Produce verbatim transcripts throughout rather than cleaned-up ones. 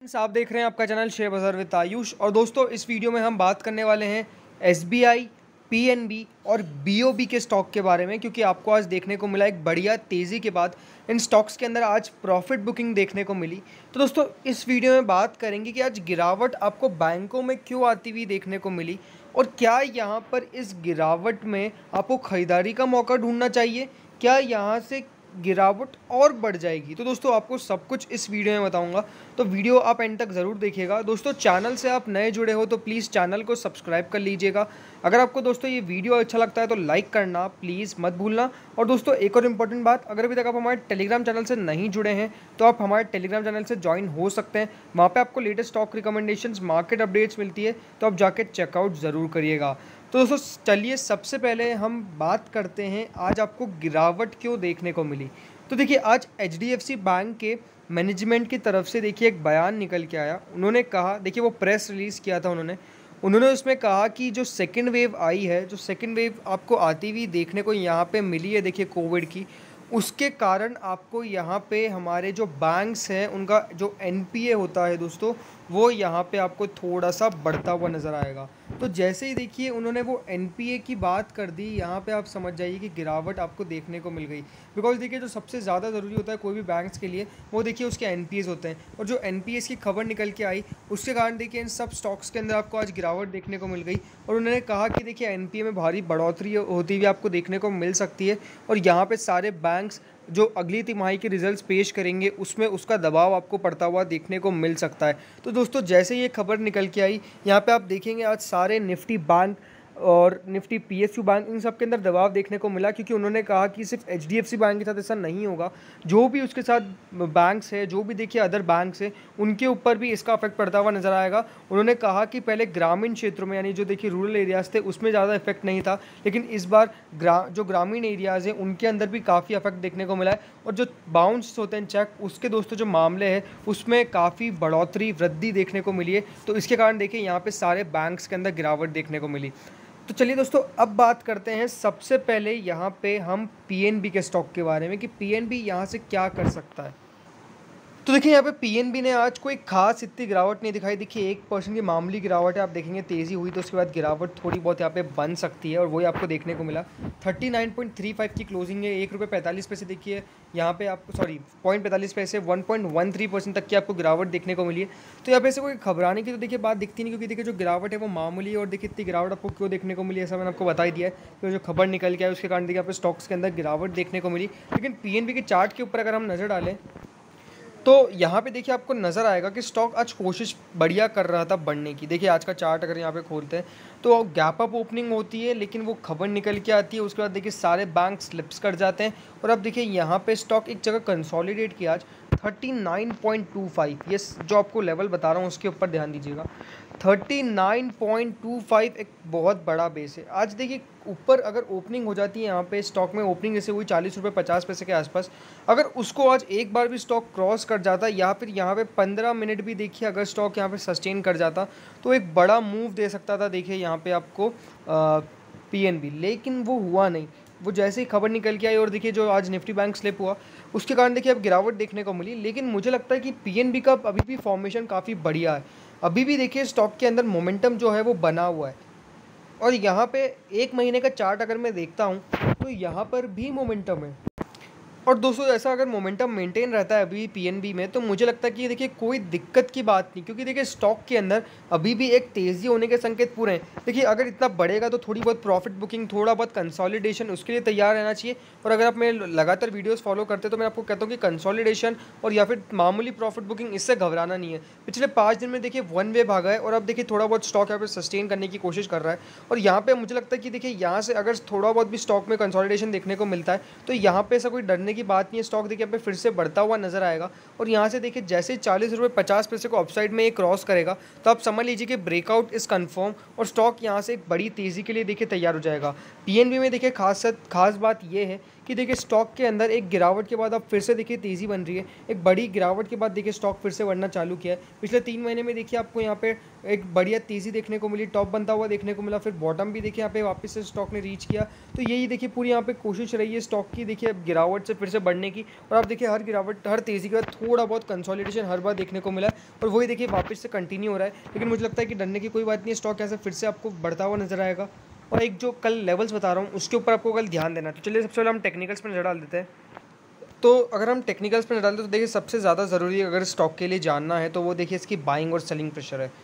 Friends, आप देख रहे हैं आपका चैनल शेयर बाजार विद आयुष। और दोस्तों, इस वीडियो में हम बात करने वाले हैं एसबीआई, पीएनबी और बीओबी के स्टॉक के बारे में, क्योंकि आपको आज देखने को मिला एक बढ़िया तेज़ी के बाद इन स्टॉक्स के अंदर आज प्रॉफिट बुकिंग देखने को मिली। तो दोस्तों, इस वीडियो में बात करेंगे कि आज गिरावट आपको बैंकों में क्यों आती हुई देखने को मिली और क्या यहाँ पर इस गिरावट में आपको ख़रीदारी का मौका ढूंढना चाहिए, क्या यहाँ से गिरावट और बढ़ जाएगी। तो दोस्तों, आपको सब कुछ इस वीडियो में बताऊंगा, तो वीडियो आप एंड तक ज़रूर देखिएगा। दोस्तों, चैनल से आप नए जुड़े हो तो प्लीज़ चैनल को सब्सक्राइब कर लीजिएगा। अगर आपको दोस्तों ये वीडियो अच्छा लगता है तो लाइक करना प्लीज़ मत भूलना। और दोस्तों, एक और इम्पॉर्टेंट बात, अगर अभी तक आप हमारे टेलीग्राम चैनल से नहीं जुड़े हैं तो आप हमारे टेलीग्राम चैनल से ज्वाइन हो सकते हैं। वहाँ पर आपको latest stock recommendations, market updates मिलती है, तो आप जाके चेकआउट ज़रूर करिएगा। तो दोस्तों, चलिए सबसे पहले हम बात करते हैं आज आपको गिरावट क्यों देखने को मिली। तो देखिए, आज H D F C bank के मैनेजमेंट की तरफ से देखिए एक बयान निकल के आया। उन्होंने कहा, देखिए वो प्रेस रिलीज़ किया था उन्होंने उन्होंने उसमें कहा कि जो सेकेंड वेव आई है, जो सेकेंड वेव आपको आती हुई देखने को यहाँ पे मिली है, देखिए कोविड की, उसके कारण आपको यहाँ पे हमारे जो बैंक्स हैं उनका जो एन पी ए होता है दोस्तों, वो यहाँ पे आपको थोड़ा सा बढ़ता हुआ नज़र आएगा। तो जैसे ही देखिए उन्होंने वो एन पी ए की बात कर दी, यहाँ पे आप समझ जाइए कि गिरावट आपको देखने को मिल गई। बिकॉज देखिए, जो सबसे ज़्यादा ज़रूरी होता है कोई भी बैंक्स के लिए, वो देखिए उसके एन पी एस होते हैं। और जो एन पी एस की खबर निकल के आई, उसके कारण देखिए इन सब स्टॉक्स के अंदर आपको आज गिरावट देखने को मिल गई। और उन्होंने कहा कि देखिए एन पी ए में भारी बढ़ोतरी होती हुई आपको देखने को मिल सकती है और यहाँ पर सारे बैंक्स जो अगली तिमाही के रिजल्ट्स पेश करेंगे उसमें उसका दबाव आपको पड़ता हुआ देखने को मिल सकता है। तो दोस्तों, जैसे ये खबर निकल के आई, यहाँ पे आप देखेंगे आज सारे निफ्टी बैंक और निफ्टी पीएसयू बैंक, इन सब के अंदर दबाव देखने को मिला, क्योंकि उन्होंने कहा कि सिर्फ एचडीएफसी बैंक के साथ ऐसा नहीं होगा, जो भी उसके साथ बैंक्स है, जो भी देखिए अदर बैंक्स है, उनके ऊपर भी इसका इफेक्ट पड़ता हुआ नजर आएगा। उन्होंने कहा कि पहले ग्रामीण क्षेत्रों में, यानी जो देखिए रूरल एरियाज थे, उसमें ज़्यादा इफेक्ट नहीं था, लेकिन इस बार ग्रा जो ग्रामीण एरियाज़ हैं उनके अंदर भी काफ़ी इफेक्ट देखने को मिला है। और जो बाउंस होते हैं चेक, उसके दोस्तों जो मामले हैं उसमें काफ़ी बढ़ोतरी, वृद्धि देखने को मिली है। तो इसके कारण देखिए यहाँ पे सारे बैंक्स के अंदर गिरावट देखने को मिली। तो चलिए दोस्तों, अब बात करते हैं सबसे पहले यहाँ पे हम पीएनबी के स्टॉक के बारे में कि पीएनबी यहाँ से क्या कर सकता है। तो देखिए, यहाँ पे पीएनबी ने आज कोई खास इतनी गिरावट नहीं दिखाई। देखिए एक परसेंट की मामूली गिरावट है, आप देखेंगे तेज़ी हुई तो उसके बाद गिरावट थोड़ी बहुत यहाँ पे बन सकती है, और वही आपको देखने को मिला। Thirty nine point three five की क्लोजिंग है, एक रुपये पैंतालीस पैसे देखिए यहाँ पे आपको, सॉरी पॉइंट पैंतालीस पैसे, one point one three percent तक की आपको गिरावट देखने को मिली है। तो यहाँ पे ऐसे कोई घबराने की तो देखिए बात दिखती नहीं, क्योंकि देखिए जो गिरावट है वो मामूली है। और देखिए इतनी गिरावट आपको क्यों देखने को मिली, ऐसा मैंने आपको बता ही दिया है, कि जो खबर निकल के आए उसके कारण देखिए यहाँ पे स्टॉक्स के अंदर गिरावट देखने को मिली। लेकिन पीएनबी के चार्ट के ऊपर अगर हम नज़र डालें तो यहाँ पे देखिए आपको नज़र आएगा कि स्टॉक आज कोशिश बढ़िया कर रहा था बढ़ने की। देखिए आज का चार्ट अगर यहाँ पे खोलते हैं तो गैप अप ओपनिंग होती है, लेकिन वो खबर निकल के आती है, उसके बाद देखिए सारे बैंक स्लिप्स कर जाते हैं। और अब देखिए यहाँ पे स्टॉक एक जगह कंसोलिडेट किया आज thirty nine point two five, ये जो आपको लेवल बता रहा हूँ उसके ऊपर ध्यान दीजिएगा। Thirty nine point two five एक बहुत बड़ा बेस है। आज देखिए ऊपर अगर ओपनिंग हो जाती है, यहाँ पे स्टॉक में ओपनिंग जैसे हुई चालीस रुपये पचास पैसे के आसपास, अगर उसको आज एक बार भी स्टॉक क्रॉस कर जाता या फिर यहाँ पे पंद्रह मिनट भी देखिए अगर स्टॉक यहाँ पे सस्टेन कर जाता तो एक बड़ा मूव दे सकता था देखिए यहाँ पे आपको पीएनबी। लेकिन वो हुआ नहीं। वो जैसे ही खबर निकल के आई और देखिए जो आज निफ्टी बैंक स्लिप हुआ, उसके कारण देखिए अब गिरावट देखने को मिली। लेकिन मुझे लगता है कि पीएनबी का अभी भी फॉर्मेशन काफ़ी बढ़िया है। अभी भी देखिए स्टॉक के अंदर मोमेंटम जो है वो बना हुआ है। और यहाँ पे एक महीने का चार्ट अगर मैं देखता हूँ तो यहाँ पर भी मोमेंटम है। और दोस्तों, ऐसा अगर मोमेंटम मेंटेन रहता है अभी पीएनबी में, तो मुझे लगता है कि देखिए कोई दिक्कत की बात नहीं, क्योंकि देखिए स्टॉक के अंदर अभी भी एक तेज़ी होने के संकेत पूरे हैं। देखिए अगर इतना बढ़ेगा तो थोड़ी बहुत प्रॉफिट बुकिंग, थोड़ा बहुत कंसोलिडेशन, उसके लिए तैयार रहना चाहिए। और अगर आप मेरे लगातार वीडियोस फॉलो करते हैं तो मैं आपको कहता हूँ कि कंसोलिडेशन और या फिर मामूली प्रॉफिट बुकिंग, इससे घबराना नहीं है। पिछले पाँच दिन में देखिए वन वे भागा है और अब देखिए थोड़ा बहुत स्टॉक यहाँ पर सस्टेन करने की कोशिश कर रहा है। और यहाँ पर मुझे लगता है कि देखिए यहाँ से अगर थोड़ा बहुत भी स्टॉक में कंसोलिडेशन देखने को मिलता है तो यहाँ पर ऐसा कोई डरने की बात नहीं है। स्टॉक देखिए पे फिर से बढ़ता हुआ नजर आएगा। और यहाँ से देखिए जैसे चालीस रुपये पचास पैसे को अपसाइड में ये क्रॉस करेगा तो आप समझ लीजिए कि ब्रेकआउट इज कंफर्म और स्टॉक यहाँ से एक बड़ी तेज़ी के लिए देखिए तैयार हो जाएगा। पीएनबी में देखिए खास खास बात ये है कि देखिए स्टॉक के अंदर एक गिरावट के बाद अब फिर से देखिए तेज़ी बन रही है। एक बड़ी गिरावट के बाद देखिए स्टॉक फिर से बढ़ना चालू किया है। पिछले तीन महीने में देखिए आपको यहाँ पे एक बढ़िया तेज़ी देखने को मिली, टॉप बनता हुआ देखने को मिला, फिर बॉटम भी देखिए यहाँ पे वापस से स्टॉक ने रीच किया। तो यही देखिए पूरी यहाँ पे कोशिश रही है स्टॉक की देखिए अब गिरावट से फिर से बढ़ने की। और आप देखिए हर गिरावट, हर तेज़ी के बाद थोड़ा बहुत कंसोलिडेशन हर बार देखने को मिला और वही देखिए वापस से कंटिन्यू हो रहा है। लेकिन मुझे लगता है कि डरने की कोई बात नहीं है, स्टॉक ऐसे फिर से आपको बढ़ता हुआ नजर आएगा। और एक जो कल लेवल्स बता रहा हूँ उसके ऊपर आपको कल ध्यान देना है। तो चलिए सबसे पहले हम टेक्निकल्स पर नजर डाल देते हैं। तो अगर हम टेक्निकल्स पर नजर डालते हैं तो देखिए सबसे ज़्यादा ज़रूरी अगर स्टॉक के लिए जानना है तो वो देखिए इसकी बाइंग और सेलिंग प्रेशर है।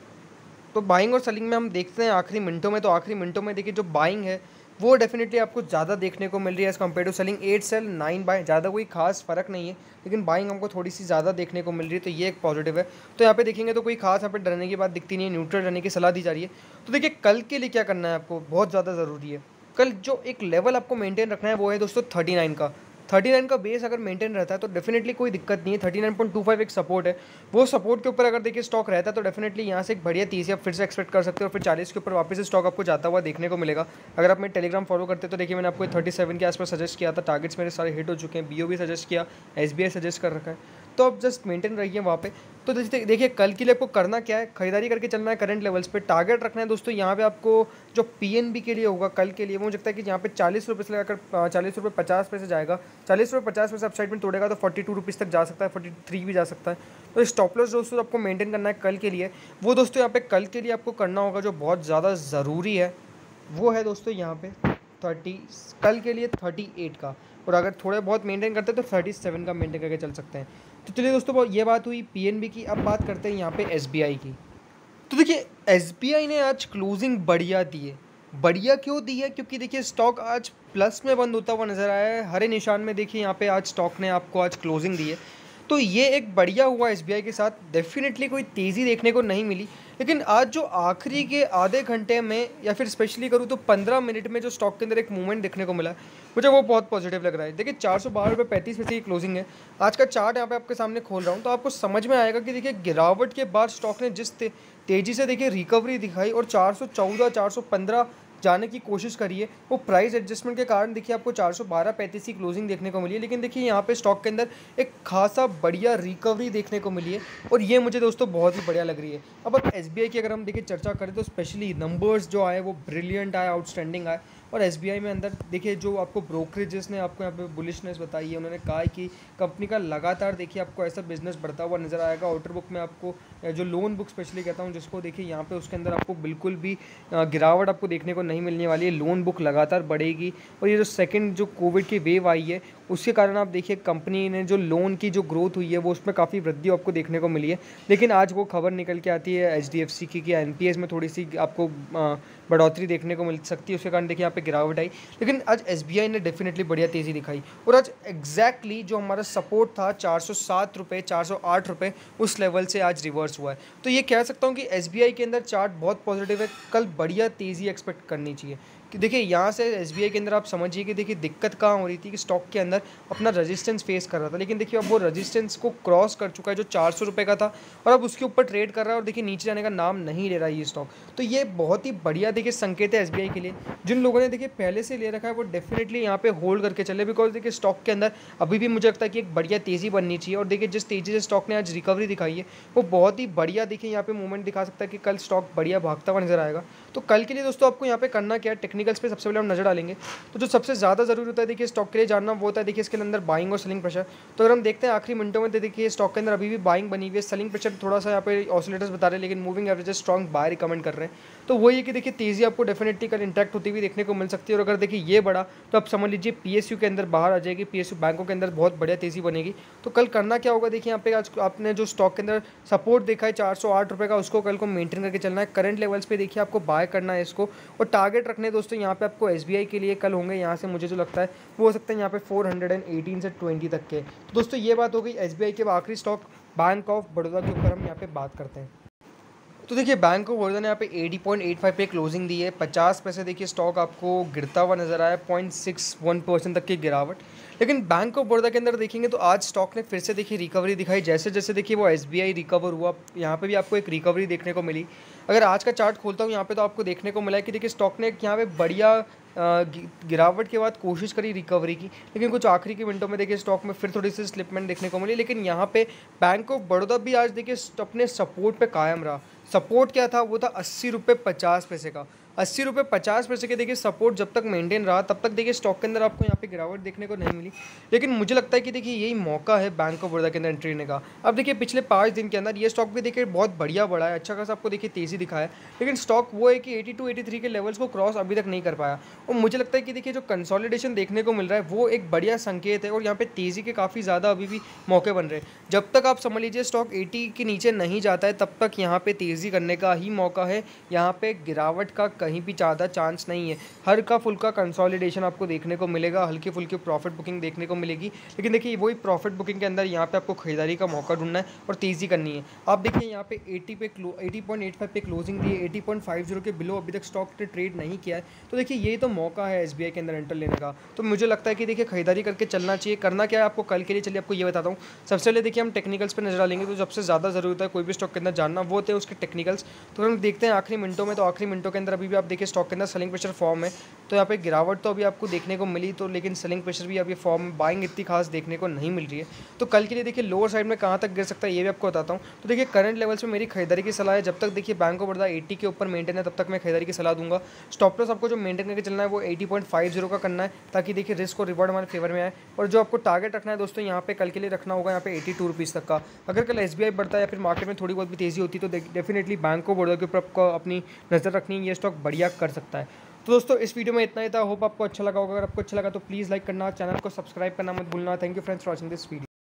तो बाइंग और सेलिंग में हम देखते हैं आखिरी मिनटों में, तो आखिरी मिनटों में देखिए जो बाइंग है वो डेफिनेटली आपको ज़्यादा देखने को मिल रही है as compare to selling. Eight sell nine buy, ज़्यादा कोई खास फर्क नहीं है, लेकिन बाइंग हमको थोड़ी सी ज़्यादा देखने को मिल रही है, तो ये एक पॉजिटिव है। तो यहाँ पे देखेंगे तो कोई खास यहाँ पे डरने की बात दिखती नहीं है, न्यूट्रल रहने की सलाह दी जा रही है। तो देखिए कल के लिए क्या करना है आपको, बहुत ज़्यादा ज़रूरी है। कल जो एक लेवल आपको मेंटेन रखना है वो है दोस्तों थर्टी नाइन का। थर्टी नाइन का बेस अगर मेंटेन रहता है तो डेफिनेटली कोई दिक्कत नहीं है। Thirty nine point two five एक सपोर्ट है, वो सपोर्ट के ऊपर अगर देखिए स्टॉक रहता है तो डेफिनेटली यहाँ से एक बढ़िया तीसरी आप फिर से एक्सपेक्ट कर सकते हो और फिर चालीस के ऊपर वापस से स्टॉक आपको जाता हुआ देखने को मिलेगा। अगर आप मेरे टेलीग्राम फॉलो करते तो देखिए मैंने आपको थर्टी सेवन के आसपास सजेस्ट किया था, टारगेट्स मेरे सारे हिट हो चुके हैं, बीओ भी सजेस्ट किया, एसबीआई सजेस्ट कर रखा है। तो आप जस्ट मेंटेन रहिए वहाँ पे। तो देखिए कल के लिए आपको करना क्या है, खरीदारी करके चलना है करंट लेवल्स पे, टारगेट रखना है दोस्तों। यहाँ पे आपको जो पीएनबी के लिए होगा कल के लिए, वो मुझे लगता है कि यहाँ पे चालीस रुपये से लगाकर चालीस रुपये पचास पैसे जाएगा। चालीस रुपये पचास पैसे अपसाइड में तोड़ेगा तो फोर्टी टू रुपीज़ तक जा सकता है, फोर्टी थ्री भी जा सकता है। तो स्टॉप लॉस दोस्तों आपको मेंटेन करना है कल के लिए। वो दोस्तों यहाँ पे कल के लिए आपको करना होगा जो बहुत ज़्यादा ज़रूरी है, वो है दोस्तों यहाँ पे थर्टी कल के लिए थर्टी एट का, और अगर थोड़े बहुत मेंटेन करते हैं तो थर्टी सेवन का मेंटेन करके चल सकते हैं। तो चलिए दोस्तों ये बात हुई पीएनबी की। अब बात करते हैं यहाँ पे एसबीआई की। तो देखिए एसबीआई ने आज क्लोजिंग बढ़िया दी है। बढ़िया क्यों दी है, क्योंकि देखिए स्टॉक आज प्लस में बंद होता हुआ नजर आया है। हरे निशान में देखिए यहाँ पे आज स्टॉक ने आपको आज क्लोजिंग दी है, तो ये एक बढ़िया हुआ एसबीआई के साथ। डेफिनेटली कोई तेज़ी देखने को नहीं मिली, लेकिन आज जो आखिरी के आधे घंटे में या फिर स्पेशली करूँ तो पंद्रह मिनट में जो स्टॉक के अंदर एक मूवमेंट देखने को मिला मुझे वो बहुत पॉजिटिव लग रहा है। देखिए चार सौ बारह रुपये पैंतीस पैसे की क्लोजिंग है। आज का चार्ट यहाँ पे आपके सामने खोल रहा हूँ तो आपको समझ में आएगा कि देखिए गिरावट के बाद स्टॉक ने जिस ते, तेज़ी से देखिए रिकवरी दिखाई और चार सौ चौदह चार सौ पंद्रह जाने की कोशिश करी है, वो प्राइस एडजस्टमेंट के कारण देखिए आपको चार सौ बारह पैंतीस की क्लोजिंग देखने को मिली है। लेकिन देखिए यहाँ पे स्टॉक के अंदर एक खासा बढ़िया रिकवरी देखने को मिली है और ये मुझे दोस्तों बहुत ही बढ़िया लग रही है। अब अब एसबीआई की अगर हम देखिए चर्चा करें तो स्पेशली नंबर्स जो आए वो ब्रिलियंट आए, आउटस्टैंडिंग आए। और एसबीआई में अंदर देखिए जो आपको ब्रोकरेजेस ने आपको यहाँ पे बुलिशनेस बताई है, उन्होंने कहा है कि कंपनी का लगातार देखिए आपको ऐसा बिजनेस बढ़ता हुआ नजर आएगा। आउटर बुक में आपको जो लोन बुक स्पेशली कहता हूँ जिसको देखिए यहाँ पे उसके अंदर आपको बिल्कुल भी गिरावट आपको देखने को नहीं मिलने वाली है। लोन बुक लगातार बढ़ेगी और ये जो सेकंड जो कोविड की वेव आई है उसके कारण आप देखिए कंपनी ने जो लोन की जो ग्रोथ हुई है वो उसमें काफ़ी वृद्धि आपको देखने को मिली है। लेकिन आज वो खबर निकल के आती है एचडीएफसी की कि एनपीएस में थोड़ी सी आपको बढ़ोतरी देखने को मिल सकती है, उसके कारण देखिए यहाँ पे गिरावट आई। लेकिन आज एसबीआई ने डेफिनेटली बढ़िया तेज़ी दिखाई और आज एग्जैक्टली जो हमारा सपोर्ट था चार सौ सात रुपये चार सौ आठ रुपये उस लेवल से आज रिवर्स हुआ है। तो ये कह सकता हूँ कि एसबीआई के अंदर चार्ट बहुत पॉजिटिव है, कल बढ़िया तेज़ी एक्सपेक्ट करनी चाहिए। कि देखिए यहाँ से एसबीआई के अंदर आप समझिए कि देखिए दिक्कत कहाँ हो रही थी कि स्टॉक के अंदर अपना रेजिस्टेंस फेस कर रहा था, लेकिन देखिए अब वो रेजिस्टेंस को क्रॉस कर चुका है जो चार सौ रुपये का था और अब उसके ऊपर ट्रेड कर रहा है और देखिए नीचे जाने का नाम नहीं ले रहा है ये स्टॉक। तो ये बहुत ही बढ़िया देखिए संकेत है एसबीआई के लिए। जिन लोगों ने देखिए पहले से ले रखा है वो डेफिनेटली यहाँ पे होल्ड करके चले, बिकॉज देखिए स्टॉक के अंदर अभी भी मुझे लगता है कि एक बढ़िया तेज़ी बननी चाहिए। और देखिए जिस तेज़ी से स्टॉक ने आज रिकवरी दिखाई है वो बहुत ही बढ़िया देखिए यहाँ पे मूवमेंट दिखा सकता है कि कल स्टॉक बढ़िया भागता हुआ नजर आएगा। तो कल के लिए दोस्तों आपको यहाँ पे करना क्या है, टेक्निकल्स पे सबसे पहले हम नजर डालेंगे। तो जो सबसे ज़्यादा जरूरी होता है देखिए स्टॉक के लिए जानना वो होता है देखिए इसके अंदर बाइंग और सेलिंग प्रेशर। तो अगर हम देखते हैं आखिरी मिनटों में तो देखिए स्टॉक के अंदर अभी भी बाइंग बनी हुई है, सेलिंग प्रेशर थोड़ा सा यहाँ पे ऑसिलेटर्स बता रहे हैं लेकिन moving averages strong buy recommend कर रहे हैं। तो वही है कि देखिए तेज़ी आपको डेफिनेटली कल इंटरेक्ट होती हुई देखने को मिल सकती है। और अगर देखिए ये बढ़ा तो आप समझ लीजिए पीएसयू के अंदर बाहर आ जाएगी, पीएसयू बैंकों के अंदर बहुत बढ़िया तेज़ी बनेगी। तो कल करना क्या होगा देखिए यहाँ पे आज आपने जो स्टॉक के अंदर सपोर्ट देखा है चार सौ आठ रुपये का उसको कल को मेंटेन करके चलना है। करंट लेवल्स पे देखिए आपको बाय करना है इसको और टारगेट रखने दोस्तों यहाँ पे आपको एसबीआई के लिए कल होंगे यहाँ से मुझे जो लगता है वो हो सकता है यहाँ पे चार सौ अठारह से बीस तक के। तो दोस्तों ये बात हो गई एसबीआई के आखिरी स्टॉक बैंक ऑफ बड़ौदा के ऊपर हम यहाँ पे बात करते हैं। तो देखिए बैंक ऑफ बड़ौदा ने यहाँ पे अस्सी पॉइंट आठ पाँच पे क्लोजिंग दी है, पचास पैसे देखिए स्टॉक आपको गिरता हुआ नजर आया, पॉइंट सिक्स वन परसेंट तक की गिरावट। लेकिन बैंक ऑफ बड़ौदा के अंदर देखेंगे तो आज स्टॉक ने फिर से देखिए रिकवरी दिखाई, जैसे जैसे देखिए वो एसबीआई रिकवर हुआ यहाँ पे भी आपको एक रिकवरी देखने को मिली। अगर आज का चार्ट खोलता हूँ यहाँ पे तो आपको देखने को मिला है कि देखिए स्टॉक ने यहाँ पे बढ़िया गिरावट के बाद कोशिश करी रिकवरी की, लेकिन कुछ आखिरी के मिनटों में देखिए स्टॉक में फिर थोड़ी सी स्लिपमेंट देखने को मिली। लेकिन यहाँ पे बैंक ऑफ बड़ौदा भी आज देखिए अपने सपोर्ट पे कायम रहा। सपोर्ट क्या था, वो था अस्सी रुपये पचास पैसे का। अस्सी रुपये पचास पैसे के देखिए सपोर्ट जब तक मेंटेन रहा तब तक देखिए स्टॉक के अंदर आपको यहाँ पे गिरावट देखने को नहीं मिली। लेकिन मुझे लगता है कि देखिए यही मौका है बैंक ऑफ बड़ौदा के अंदर एंट्री लेने का। अब देखिए पिछले पाँच दिन के अंदर ये स्टॉक भी देखिए बहुत बढ़िया बढ़ा है, अच्छा खासा आपको देखिए तेज़ी दिखाया है। लेकिन स्टॉक वो है कि एटी टू एटी थ्री के लेवल्स को क्रॉस अभी तक नहीं कर पाया। और मुझे लगता है कि देखिए जो कंसोलिडेशन देखने को मिल रहा है वो एक बढ़िया संकेत है और यहाँ पे तेज़ी के काफ़ी ज़्यादा अभी भी मौके बन रहे हैं। जब तक आप समझ लीजिए स्टॉक अस्सी के नीचे नहीं जाता है तब तक यहाँ पे तेज़ी करने का ही मौका है। यहाँ पे गिरावट का कहीं भी ज़्यादा चांस नहीं है। हल्का फुल्का कंसोलिडेशन आपको देखने को मिलेगा, हल्की फुल्की प्रॉफिट बुकिंग देखने को मिलेगी। लेकिन देखिए वही प्रॉफिट बुकिंग के अंदर यहाँ पे आपको खरीदारी का मौका ढूंढना है और तेज़ी करनी है। आप देखिए यहाँ पे अस्सी पे अस्सी पॉइंट एट फाइव पे क्लोजिंग दी है, अस्सी पॉइंट फाइव ज़ीरो के बिलो अभी तक स्टॉक ने ट्रेड नहीं किया है। तो देखिए ये तो मौका है एसबीआई के अंदर एंटर लेने का। तो मुझे लगता है कि देखिए खरीदारी करके चलना चाहिए। करना क्या है आपको कल के लिए, चलिए आपको ये बताता हूँ। सबसे पहले देखिए हम टेक्निकल्स पर नजर डालेंगे। तो सबसे ज़्यादा ज़रूरत है कोई भी स्टॉक के अंदर जानना, वो होते हैं उसके टेक्निकल्स। तो हम देखते हैं आखिरी मिनटों में, तो आखिरी मिनटों के अंदर अभी भी आप देखिए स्टॉक के अंदर सेलिंग प्रेशर फॉर्म है। तो यहाँ पे गिरावट तो अभी आपको देखने को मिली, तो लेकिन सेलिंग प्रेशर भी अभी फॉर्म बाइंग इतनी खास देखने को नहीं मिल रही है। तो कल के लिए देखिए लोअर साइड में कहाँ तक गिर सकता है ये भी आपको बताता हूँ। तो देखिए करंट लेवल्स में मेरी खरीदारी की सलाह है। जब तक देखिए बैंक ऑफ बड़ौदा अस्सी के ऊपर मेंटेन है तब तक मैं खरीदारी की सलाह दूंगा। स्टॉप लॉस आपको जो मेंटेन करके चलना है वो अस्सी पॉइंट फाइव ज़ीरो का करना है, ताकि देखिए रिस्क और रिवॉर्ड हमारे फेवर में आए। और जो आपको टारगेट रखना है दोस्तों यहाँ पे कल के लिए रखना होगा यहाँ पे एटी टू रुपीज़ तक का। अगर कल एसबीआई बढ़ता है या फिर मार्केट में थोड़ी बहुत भी तेज़ी होती है तो डेफिनेटली बैंक ऑफ बड़ौदा के ऊपर आपको अपनी नज़र रखनी है, ये स्टॉक बढ़िया कर सकता है। तो दोस्तों इस वीडियो में इतना ही था। होप आपको अच्छा लगा होगा। अगर आपको अच्छा लगा तो प्लीज़ लाइक करना, चैनल को सब्सक्राइब करना मत भूलना। Thank you friends for watching this video.